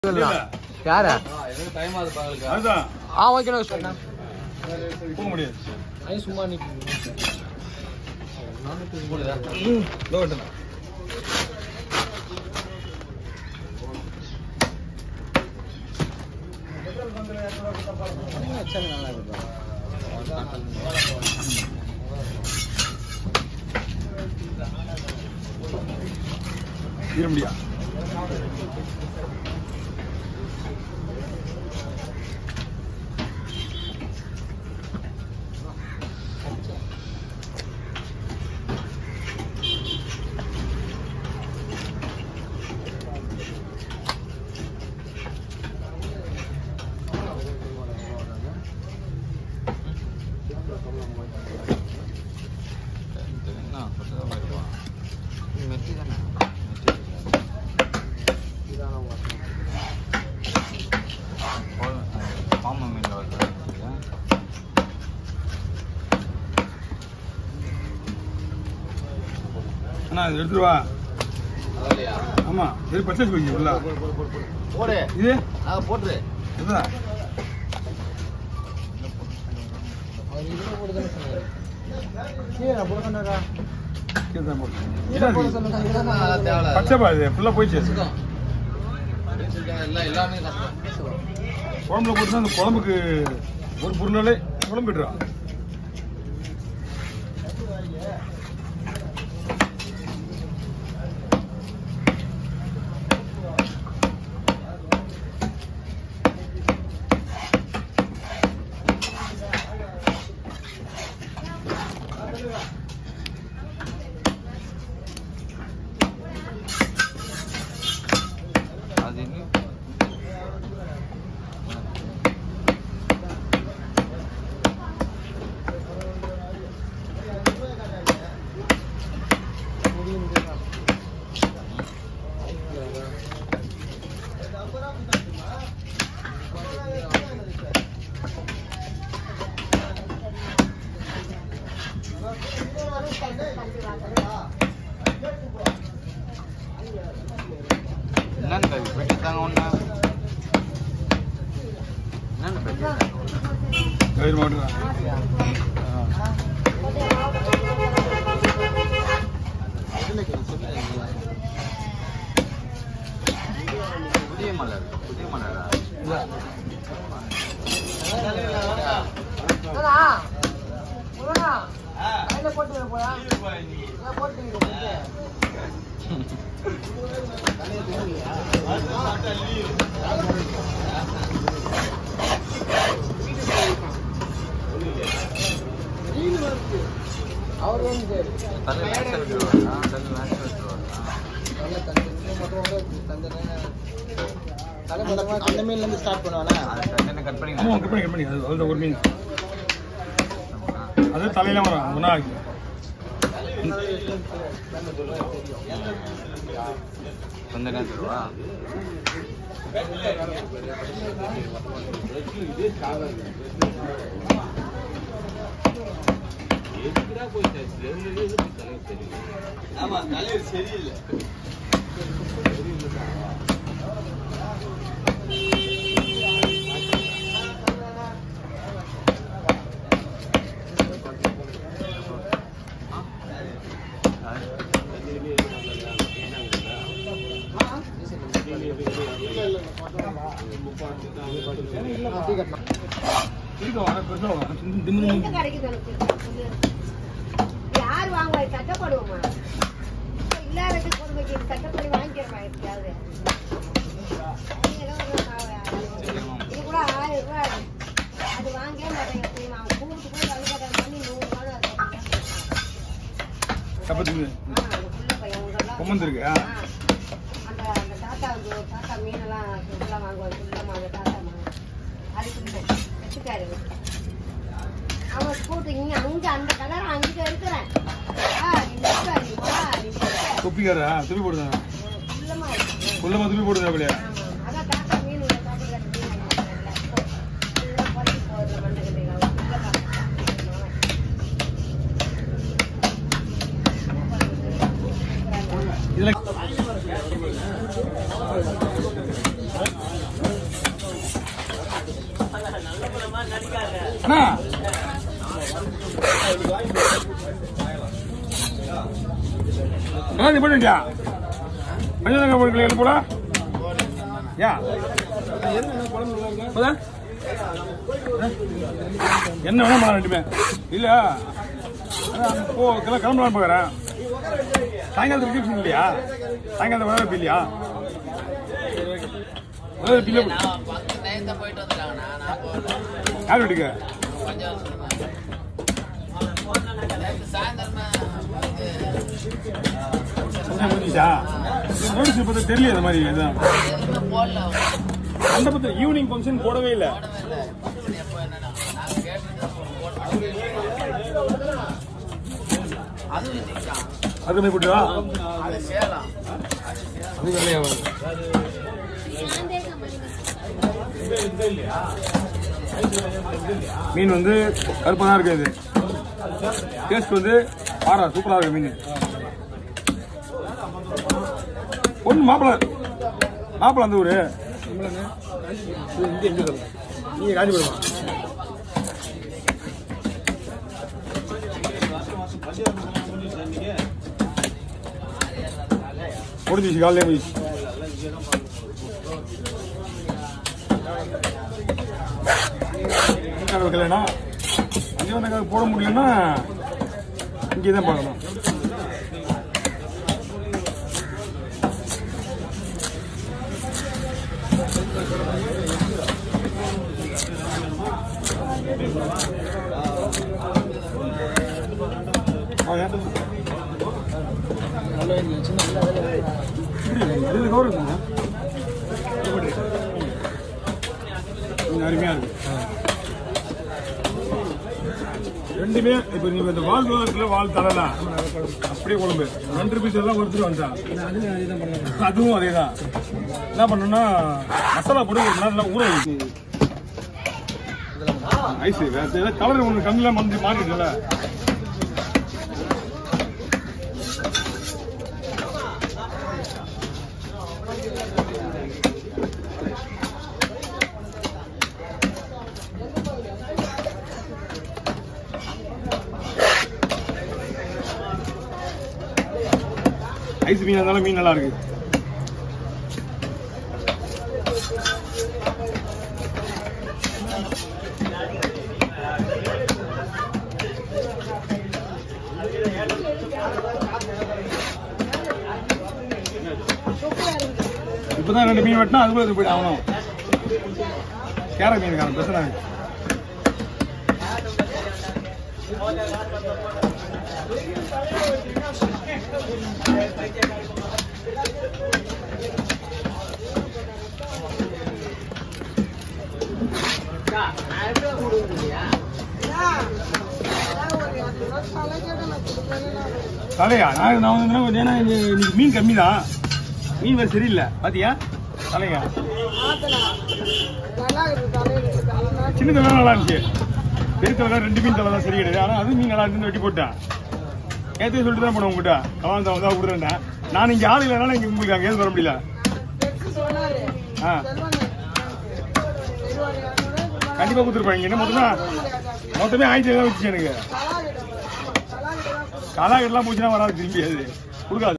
யாரா டைம் ஆகுது பாருங்க. அதுதான் ஓகே போக முடியாது. சும்மா முடியா அண்ணா இது எடுத்துட்டு வா. ஆமா இது பர்ச்சேஸ் பண்ணி உள்ள போடு. இது போட்டுரு. இதுதான் பச்சைப்பா இது ஃபுல்லா போயிடுச்சு. எல்லாமே குழம்புல போட்டு அந்த குழம்புக்கு ஒரு பொருளாலே குழம்பிடுறான். அந்த மீன்ல இருந்து ஸ்டார்ட் பண்ணுவானா? கட் பண்ணி அது ஒரு மீன் அது தலையில வரும் ஒன்னா கொஞ்ச நேரத்துவா ஆமா தலைவர் சரியில்லை. யார் வாங்குவா? கட்டப்படுவோமா? இல்லாதது பொறுமைக்கு கட்டப்படி வாங்கிக்கிறேன். இது கூட 1000 ரூபாய். அது வாங்க மாட்டேங்க. கூப்பிட்டு கூட வழிகாட்டம் பண்ணி 100 ரூபாய் அந்த தாத்தா தாத்தா மீனெல்லாம் வாங்குவாங்க. அந்த தாத்தா அதுக்கு வச்சுக்காரு. அவன் கூட்டிங்க அங்க அந்த கலர் அங்க இருக்கிறேன். தொப்பிக்காரா துப்பி போடுதா? குள்ளமா துப்பி போடுதா? அப்படியா? அதான் தாத்தா மீன் இதுல அண்ணா நீ போட்டியா மஞ்சள் போடுக்கல போல யா என்ன வேணா ரெண்டுமே இல்ல போ கிளம்பலாம் போகிறேன் சாயங்காலத்துக்கு ரிசப்ஷன் இல்லையா சாயங்காலம் வர இல்லையா யார் வீட்டுக்கு தெரியல இந்த மாதிரி மண்டபத்தில் ஈவினிங் ஃபங்க்ஷன் போடவே இல்லை அது போய் போட்டுவா அது வெள்ளையா மீன் வந்து கருப்பா தான் இருக்கு. இது டேஸ்ட் வந்து சூப்பரா இருக்கு மீன். ஒன்று மாப்பிள்ள அந்த ஊரு நீங்க காஞ்சிபுரமா? முடிஞ்சிச்சு காலையிலே முடிச்சு. வைக்கலன்னா அங்கே வந்து போட முடியலன்னா இங்கே தான் பார்க்கணும். அருமையா இருக்கு ரெண்டுமே. இப்ப நீங்க இந்த வால் இருக்குல்ல, வால் தரலாம் அப்படியே குழம்பு 2 பீஸ் எல்லாம் கொடுத்துட்டு வந்துட்டான். அதுவும் அதேதான். என்ன பண்ணணும்னா மசாலா போட்டு ஒரு நேரம் ஊற வைக்கு. ஐஸ் வேற கலர் ஒண்ணு கண்ணில் மாறிடுல. ஐஸ் மீன் இருந்தாலும் மீன் நல்லா இருக்கு. இப்பதான் 2 மீன் வெட்டினா அதுக்குள்ள போயிட்டு ஆகணும். கேரட் மீன் பிரச்சனை. தலையா நான் வந்து ஏன்னா இன்னைக்கு மீன் கம்மி தான். மீன் வேறு சரியில்லை பாத்தியா? தலையா சின்ன தலை நல்லா இருந்துச்சு. பெரிய தலை 2 மீன் தலை தான் சரி கிடையாது. ஆனால் அது மீன் நல்லா இருந்து வெட்டி போட்டேன். ஏற்கனவே சொல்லிட்டு தான் போனேன் உங்ககிட்ட. கவான் தான் தான் விடுறேன். நான் இங்கே ஆள் இல்லைனால இங்கே உங்களுக்கு அங்கே ஏது வர முடியல. கண்டிப்பாக கொடுத்துருப்பாங்க. என்ன மொத்தமே 1000 வச்சு எனக்கு காலாகெல்லாம் போச்சுன்னா வராது திரும்பி. அது கொடுக்காது.